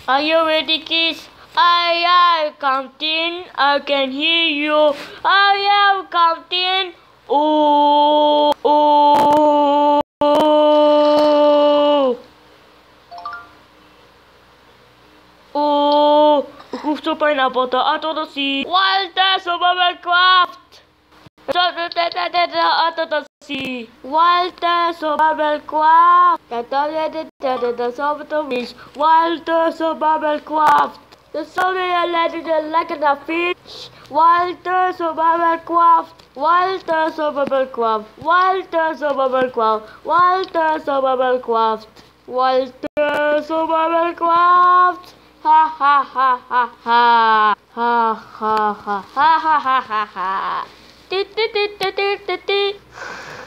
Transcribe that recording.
Are you ready, kids? I am counting. I can hear you. I am counting. Oh, oh, oh, oh. Gusto pineapple to ato to si Walter Survival Craft. Ato to si Walter Survival Craft. The Survival Fish. Walter Survival Craft. The Survival Legend like the fish. Walter Survival Craft. Walter Survival Craft. Walter Survival Craft. Walter Survival Craft. Walter Survival Craft. Ha ha ha ha ha. Ha ha ha ha ha ha ha ha. Ti ti ti ti ti ti ti.